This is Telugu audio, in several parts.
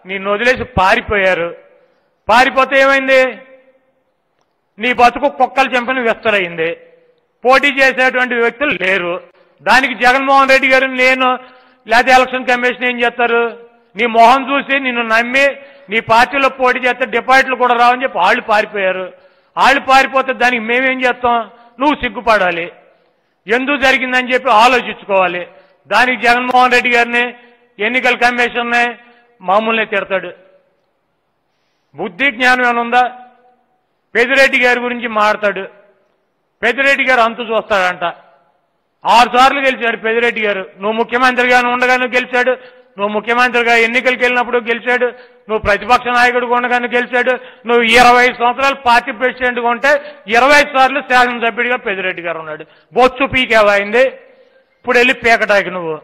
నిన్ను వదిలేసి పారిపోయారు. పారిపోతే ఏమైంది? నీ బతుకు కుక్కలు చంపిన విస్తరైంది. పోటీ చేసేటువంటి వ్యక్తులు లేరు. దానికి జగన్మోహన్ రెడ్డి గారు నేను లేకపోతే ఎలక్షన్ కమిషన్ ఏం చేస్తారు? నీ మొహం చూసి నిన్ను నమ్మి నీ పార్టీలో పోటీ చేస్తే డిపాజిట్లు కూడా రావని చెప్పి వాళ్ళు పారిపోయారు. వాళ్ళు పారిపోతే దానికి మేమేం చేస్తాం? నువ్వు సిగ్గుపడాలి. ఎందుకు జరిగిందని చెప్పి ఆలోచించుకోవాలి. దానికి జగన్మోహన్ రెడ్డి గారిని ఎన్నికల కమిషన్ని మామూలునే తిడతాడు. బుద్ధి జ్ఞానం ఏమైనా ఉందా? పెద్దిరెడ్డి గారి గురించి మాట్లాడు. పెద్దిరెడ్డి గారు అంతు చూస్తాడంట. 6 సార్లు గెలిచాడు పెద్దిరెడ్డి గారు. నువ్వు ముఖ్యమంత్రిగా ఉండగానే గెలిచాడు. నువ్వు ముఖ్యమంత్రిగా ఎన్నికలకు వెళ్ళినప్పుడు గెలిచాడు. నువ్వు ప్రతిపక్ష నాయకుడిగా ఉండగానే గెలిచాడు. నువ్వు 25 సంవత్సరాలు పార్టీ ప్రెసిడెంట్గా ఉంటే 25 సార్లు శాసనసభ్యుడిగా పెద్దిరెడ్డి గారు ఉన్నాడు. బొచ్చు పీకేవాయింది. ఇప్పుడు వెళ్ళి పీకటాకి నువ్వు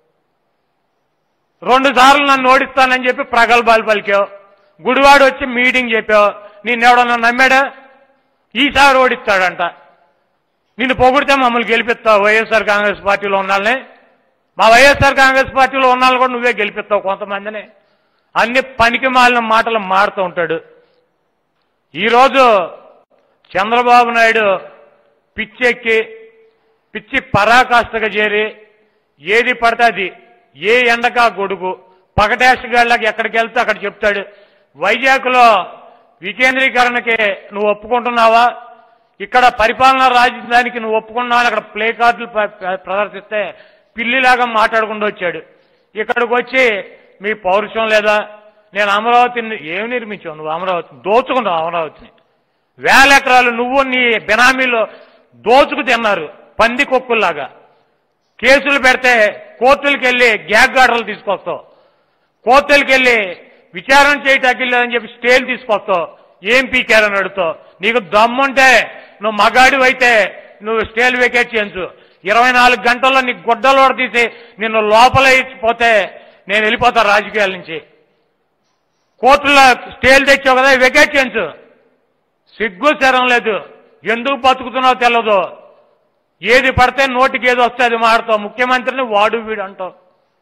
2 సార్లు నన్ను ఓడిస్తానని చెప్పి ప్రగల్భాలు పలికావు. గుడివాడు వచ్చి మీటింగ్ చెప్పావు. నిన్నెవడన్నా నమ్మాడా? ఈసారి ఓడిస్తాడంట. నిన్ను పొగిడితే మమ్మల్ని గెలిపిస్తావు. వైఎస్ఆర్ కాంగ్రెస్ పార్టీలో ఉన్నాళ్ళని, మా వైఎస్ఆర్ కాంగ్రెస్ పార్టీలో ఉన్నాళ్ళు కూడా నువ్వే గెలిపిస్తావు కొంతమందిని. అన్ని పనికి మాలిన మాటలు మారుతూ ఉంటాడు. ఈరోజు చంద్రబాబు నాయుడు పిచ్చెక్కి పిచ్చి పరాకాష్ఠగా చేరి ఏది పడితే అది, ఏ ఎండకా గొడుగు, పగటేషగాళ్ళకి ఎక్కడికి వెళ్తే అక్కడ చెప్తాడు. వైజాగ్లో వికేంద్రీకరణకి నువ్వు ఒప్పుకుంటున్నావా? ఇక్కడ పరిపాలనా రాజధానికి నువ్వు ఒప్పుకున్నావు. అక్కడ ప్లే కార్డులు ప్రదర్శిస్తే పిల్లిలాగా మాట్లాడుకుంటూ వచ్చాడు. ఇక్కడికి వచ్చి మీ పౌరుషం లేదా? నేను అమరావతిని ఏమి నిర్మించావు? నువ్వు అమరావతిని దోచుకున్నావు. అమరావతిని 1000 ఎకరాలు నువ్వు నీ బినామీలో దోచుకు తిన్నారు పంది కొక్కుల్లాగా. కేసులు పెడితే కోర్టులకు వెళ్ళి గ్యాగ్ ఆర్డర్లు తీసుకొస్తావు. కోర్టులకు వెళ్ళి విచారణ చేయటానికి లేదని చెప్పి స్టేలు తీసుకొస్తావు. ఏం పీకారని అడుగుతావు. నీకు దమ్ముంటే నువ్వు మగాడివి అయితే నువ్వు స్టేలు వెకేట్ చేయించు. 24 గంటల్లో నీ గుడ్డలో తీసి నిన్ను లోపల ఇచ్చిపోతే నేను వెళ్ళిపోతా రాజకీయాల నుంచి. కోర్టులో స్టేలు తెచ్చావు కదా, వెకేట్ చేయించు. సిగ్గు శరం లేదు. ఎందుకు బతుకుతున్నావు తెలియదు. ఏది పడితే నోటికి ఏది వస్తే అది మాడతావు. ముఖ్యమంత్రిని వాడు వీడు అంటావు.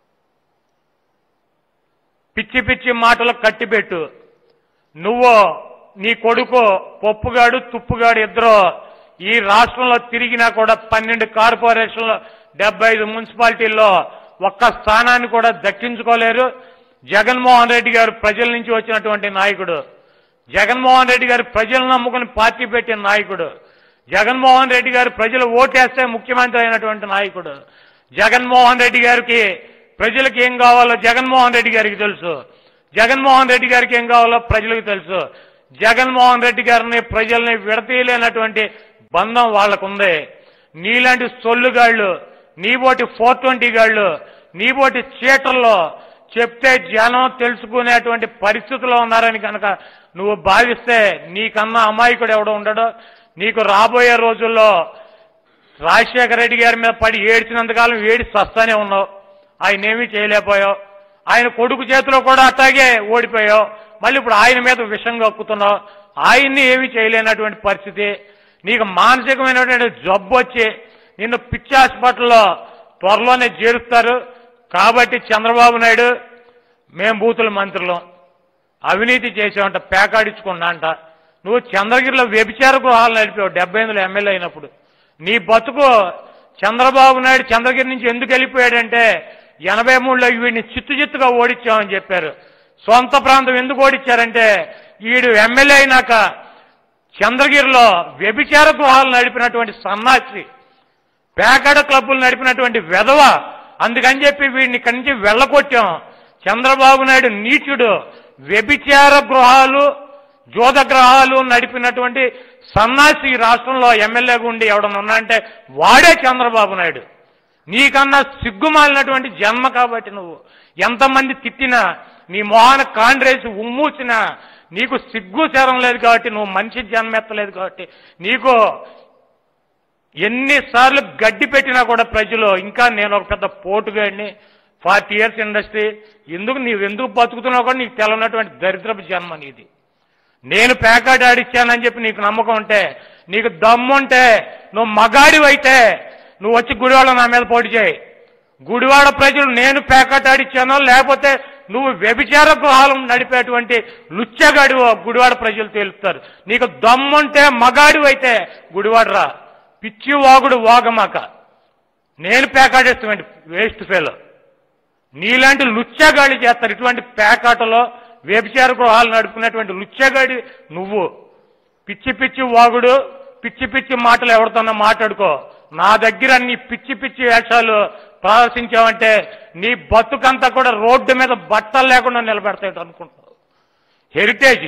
పిచ్చి పిచ్చి మాటలు కట్టిపెట్టు. నువ్వు నీ కొడుకు పప్పుగాడు తుప్పుగాడు ఇద్దరు ఈ రాష్ట్రంలో తిరిగినా కూడా 12 కార్పొరేషన్లు 75 మున్సిపాలిటీల్లో ఒక్క స్థానాన్ని కూడా దక్కించుకోలేరు. జగన్మోహన్ రెడ్డి గారు ప్రజల నుంచి వచ్చినటువంటి నాయకుడు. జగన్మోహన్ రెడ్డి గారు ప్రజలను నమ్ముకుని పార్టీ పెట్టిన నాయకుడు. జగన్మోహన్ రెడ్డి గారు ప్రజలు ఓటేస్తే ముఖ్యమంత్రి అయినటువంటి నాయకుడు. జగన్మోహన్ రెడ్డి గారికి ప్రజలకు ఏం కావాలో జగన్మోహన్ రెడ్డి గారికి తెలుసు. జగన్మోహన్ రెడ్డి గారికి ఏం కావాలో ప్రజలకు తెలుసు. జగన్మోహన్ రెడ్డి గారిని ప్రజల్ని విడతీయలేనటువంటి బంధం వాళ్లకుంది. నీలాంటి సొల్లుగాళ్లు, నీబోటి 420 గాళ్లు, నీబోటి చీటల్లో చెప్తే జనం తెలుసుకునేటువంటి పరిస్థితుల్లో ఉన్నారని కనుక నువ్వు భావిస్తే నీకన్నా అమాయకుడు ఎవడో ఉండడో. నీకు రాబోయే రోజుల్లో రాజశేఖర రెడ్డి గారి మీద పడి ఏడ్చినంతకాలం ఏడి సస్తానే ఉన్నావు. ఆయన ఏమీ చేయలేకపోయావు. ఆయన కొడుకు చేతిలో కూడా అట్లాగే ఓడిపోయావు. మళ్ళీ ఇప్పుడు ఆయన మీద విషం కక్కుతున్నావు. ఆయన్ని ఏమీ చేయలేనటువంటి పరిస్థితి. నీకు మానసికమైనటువంటి జబ్బు వచ్చి నిన్ను పిచ్చి హాస్పిటల్లో త్వరలోనే చేరుస్తారు. కాబట్టి చంద్రబాబు నాయుడు మేం బూతుల మంత్రులం, అవినీతి చేసావంట, పేకాడించుకున్నా అంట. నువ్వు చంద్రగిరిలో వ్యభిచార గృహాలు నడిపావు 78లో ఎమ్మెల్యే అయినప్పుడు. నీ బతుకు చంద్రబాబు నాయుడు చంద్రగిరి నుంచి ఎందుకు వెళ్ళిపోయాడంటే 83లో వీడిని చిత్తుగా ఓడించామని చెప్పారు. సొంత ప్రాంతం ఎందుకు ఓడించారంటే వీడు ఎమ్మెల్యే అయినాక చంద్రగిరిలో వ్యభిచార గృహాలు నడిపినటువంటి సన్నాసి, పేకాడ క్లబ్బులు నడిపినటువంటి వెధవ. అందుకని చెప్పి వీడిని ఇక్కడి నుంచి వెళ్ళగొట్టాం. చంద్రబాబు నాయుడు నీచుడు. వ్యభిచార గృహాలు, జోద గ్రహాలు నడిపినటువంటి సన్నాసి ఈ రాష్ట్రంలో ఎమ్మెల్యేగా ఉండి ఎవడన్నా ఉన్నా అంటే వాడే చంద్రబాబు నాయుడు. నీకన్నా సిగ్గుమాలినటువంటి జన్మ. కాబట్టి నువ్వు ఎంతమంది తిట్టినా, నీ మొహాన కాండ్రేసి ఉమ్మూసినా నీకు సిగ్గు శరం లేదు. కాబట్టి నువ్వు మనిషి జన్మెత్తలేదు. కాబట్టి నీకు ఎన్నిసార్లు గడ్డి పెట్టినా కూడా ప్రజలు ఇంకా నేను ఒక పెద్ద పోటుగాడిని, 40 years ఇండస్ట్రీ, నీవెందుకు బతుకుతున్నావు కూడా నీకు తెలవనటువంటి దరిద్రపు జన్మ నీది. నేను పేకాట ఆడిచ్చానని చెప్పి నీకు నమ్మకం ఉంటే, నీకు దమ్ముంటే, నువ్వు మగాడివైతే నువ్వు వచ్చి గుడివాడ నా మీద పోటీ చేయి. గుడివాడ ప్రజలు నేను పేకాట ఆడిచ్చానో లేకపోతే నువ్వు వ్యభిచార గృహాలను నడిపేటువంటి లుచ్చగాడి గుడివాడ ప్రజలు తేలుస్తారు. నీకు దమ్ముంటే మగాడు అయితే గుడివాడరా, పిచ్చి వాగుడు వాగమాక. నేను పేకాడేస్తామండి వేస్ట్ ఫెలో. నీలాంటి లుచ్చగాడి చేస్తారు ఇటువంటి పేకాటలో వ్యభిచార గృహాలు నడుపుకునేటువంటి లుచ్చగాడి నువ్వు. పిచ్చి పిచ్చి వాగుడు, పిచ్చి పిచ్చి మాటలు ఎవరితోన్నా మాట్లాడుకో. నా దగ్గర నీ పిచ్చి పిచ్చి వేషాలు ప్రదర్శించావంటే నీ బతుకంతా కూడా రోడ్డు మీద బట్టలు లేకుండా నిలబెడతాయి అనుకుంటావు. హెరిటేజ్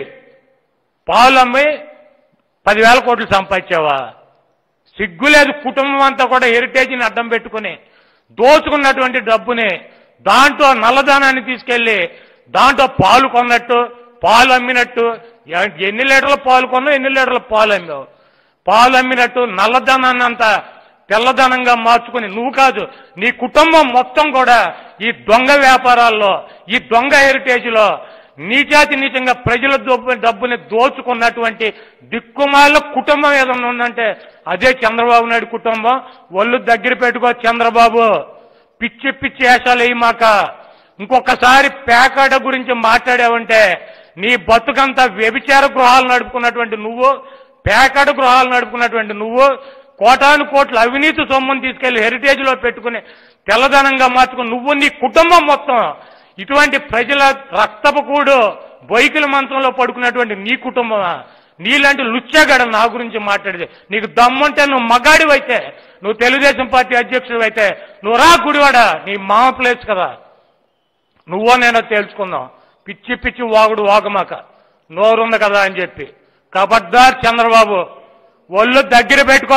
పాలు అమ్మి 10,000 కోట్లు సంపాదించావా? సిగ్గులేదు. కుటుంబం అంతా కూడా హెరిటేజ్ని అడ్డం పెట్టుకుని దోచుకున్నటువంటి డబ్బుని దాంట్లో నల్లదానాన్ని తీసుకెళ్లి దాంట్లో పాలు కొన్నట్టు, పాలు అమ్మినట్టు, ఎన్ని లీటర్ల పాలు కొన్నావు, ఎన్ని లీటర్ల పాలు అమ్మావు, పాలు అమ్మినట్టు నల్లధనాన్ని అంతా తెల్లధనంగా మార్చుకుని నువ్వు కాదు నీ కుటుంబం మొత్తం కూడా ఈ దొంగ వ్యాపారాల్లో, ఈ దొంగ హెరిటేజ్లో నీచాతి నీచంగా ప్రజల డబ్బుని దోచుకున్నటువంటి దిక్కుమాల కుటుంబం ఏదన్నా ఉందంటే అదే చంద్రబాబు నాయుడు కుటుంబం. ఒళ్ళు దగ్గర పెట్టుకో చంద్రబాబు. పిచ్చి పిచ్చి వేషాలు వేయమాక. ఇంకొకసారి పేకాట గురించి మాట్లాడావంటే నీ బతుకంతా వ్యభిచార గృహాలు నడుపుకున్నటువంటి నువ్వు, పేకాట గృహాలు నడుపుకున్నటువంటి నువ్వు, కోటాను కోట్ల అవినీతి సొమ్మును తీసుకెళ్లి హెరిటేజ్లో పెట్టుకుని తెల్లదనంగా మార్చుకుని నువ్వు, నీ కుటుంబం మొత్తం ఇటువంటి ప్రజల రక్తపు కూడు బొయ్కిల మంచంలో పడుకున్నటువంటి నీ కుటుంబమా? నీలాంటి లుచ్చగాడ నా గురించి మాట్లాడితే నీకు దమ్ముంటే నువ్వు మగాడివైతే, నువ్వు తెలుగుదేశం పార్టీ అధ్యక్షుడు అయితే నువ్వు రా గుడివాడ. నీ మామ ప్లేస్ కదా. నువ్వో నేనో తేల్చుకుందాం. పిచ్చి పిచ్చి వాగుడు వాగమాక. నోరుంది కదా అని చెప్పి. కబడ్దార్ చంద్రబాబు, ఒళ్ళు దగ్గర పెట్టుకో.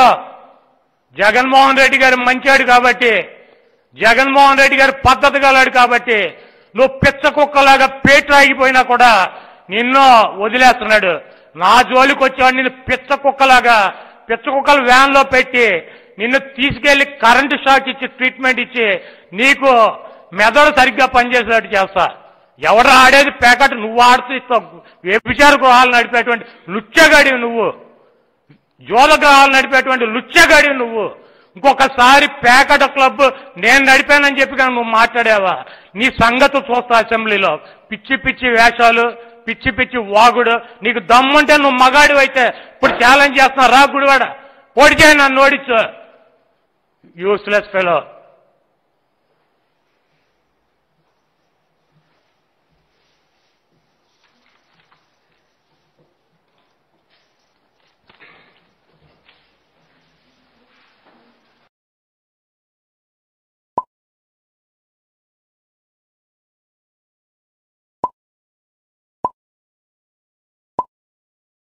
జగన్మోహన్ రెడ్డి గారు మంచాడు కాబట్టి, జగన్మోహన్ రెడ్డి గారు పద్ధతి గలాడు కాబట్టి నువ్వు పిచ్చ కుక్కలాగా పేటరాగిపోయినా కూడా నిన్ను వదిలేస్తున్నాడు. నా జోలికి వచ్చేవాడు నిన్ను పిచ్చ కుక్కలాగా, పిచ్చ కుక్కలు వ్యాన్లో పెట్టి నిన్ను తీసుకెళ్లి కరెంటు షాక్ ఇచ్చి ట్రీట్మెంట్ ఇచ్చి నీకు మెదడు సరిగ్గా పనిచేసేటట్టు చేస్తా. ఎవరు ఆడేది పేకట, నువ్వు ఆడుతూ ఇస్తావు. వ్యభిచార గృహాలు నడిపేటువంటి లుచ్చగాడివి నువ్వు, జోల గృహాలు నడిపేటువంటి లుచ్చగాడివి నువ్వు. ఇంకొకసారి పేకట క్లబ్ నేను నడిపానని చెప్పి కానీ నువ్వు మాట్లాడావా, నీ సంగతి చూస్తా అసెంబ్లీలో. పిచ్చి పిచ్చి వేషాలు, పిచ్చి పిచ్చి వాగుడు. నీకు దమ్ముంటే నువ్వు మగాడు అయితే ఇప్పుడు ఛాలెంజ్ చేస్తున్నా, రా గుడివాడ, ఓడిచాయి నన్ను ఓడించు. Useless fellow.